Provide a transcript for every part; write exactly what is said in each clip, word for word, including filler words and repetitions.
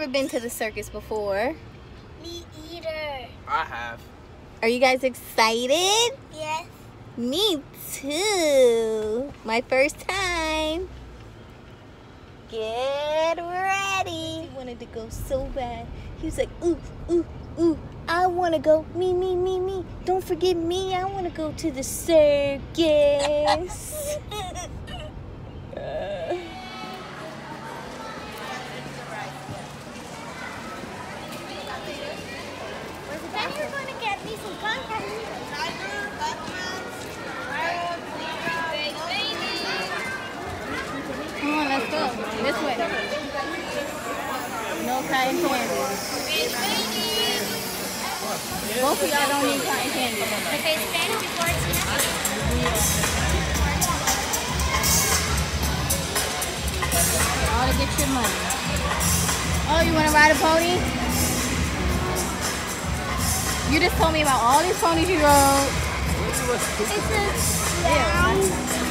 been to the circus before. Me either. I have. Are you guys excited? Yes. Me too. My first time. Get ready. He wanted to go so bad. He was like, ooh, ooh, ooh. I want to go. Me, me, me, me. Don't forget me. I want to go to the circus. uh. Then you're going to get me some contact. Come on, let's go. This way. No cotton candy. Both of y'all don't need cotton candy. Okay, stand before it's enough. All to get your money. Oh, you want to ride a pony? You just told me about all these ponies you rode. It's a down.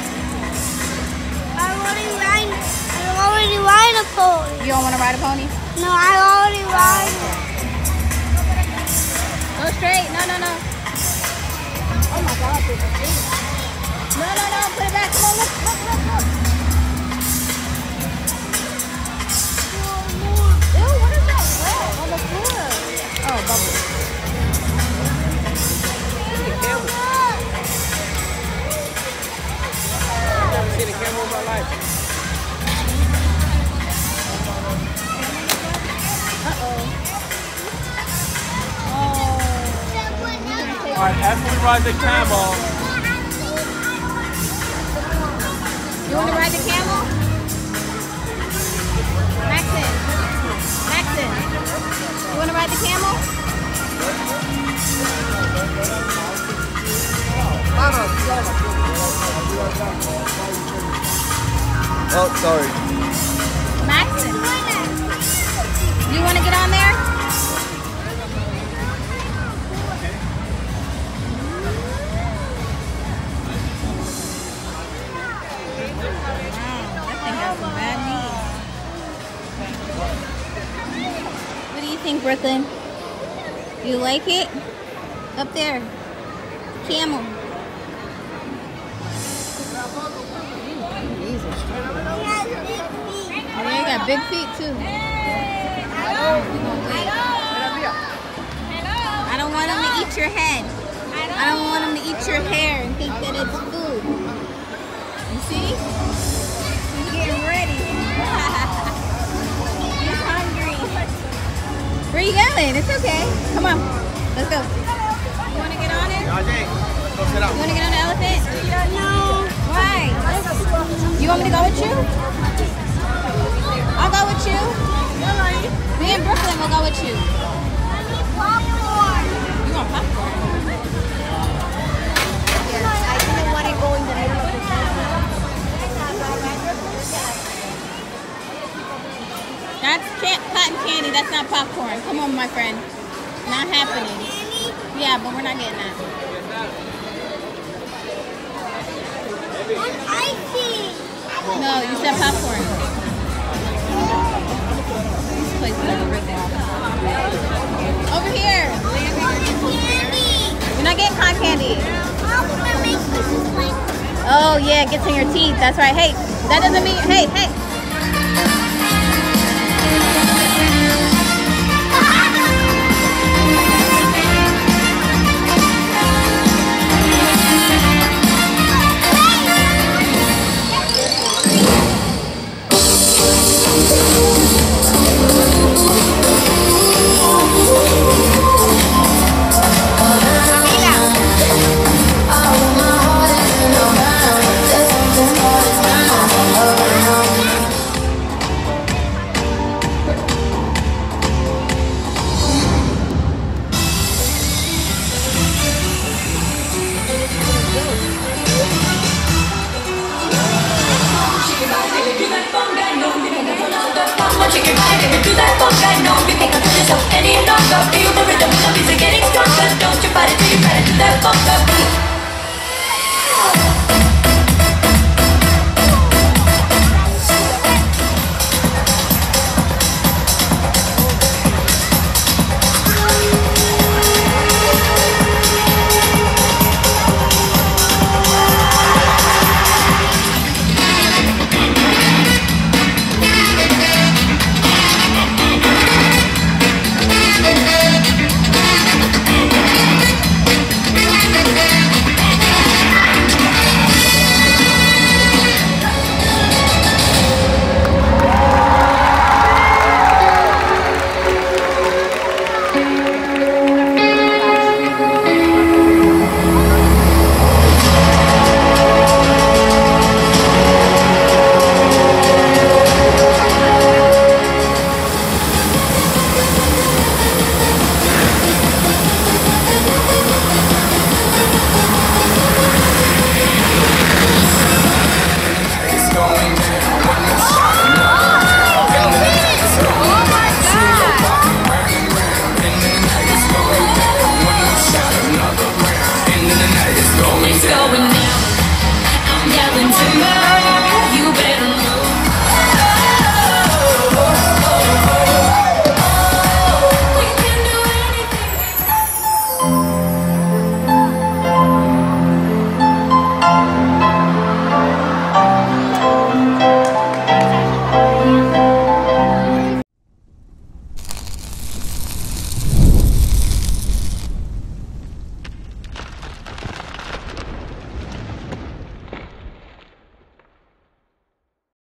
I already ride. I already ride a pony. You don't want to ride a pony? No, I already ride it. Go straight. No, no, no. Oh my God. No, no, no. Put it back. Come on, look, look, look, look. Ew, what is that? Oh, on the floor. Oh, bubbles. I've never seen a camel in my life. Uh-oh. Oh. All right, after we ride the camel. You want to ride the camel? Maxon. Maxon. You want to ride the camel? Oh, sorry. Maxon. You want to get on there? What do you think, Brooklyn? You like it? Up there. Camel. Oh, you got big feet too. I don't want them to eat your head. I don't want them to eat your hair and think that it's food. You see? He's getting ready. He's hungry. Where are you going? It's okay. Come on. Let's go. You want to get on it? You want to get on the elephant? No. Why? You want me to go with you? I'll go with you. Me and Brooklyn will go with you. I need popcorn. You want popcorn? Yes, I didn't want to go in the middle of the That's can cotton candy. That's not popcorn. Come on, my friend. Not happening. Yeah, but we're not getting that. And icy. No, you said popcorn. This place is over there. Over here. Candy. You're not getting cotton candy. How can I make pieces like? Oh, yeah, it gets in your teeth. That's right. Hey, that doesn't mean... Hey, hey.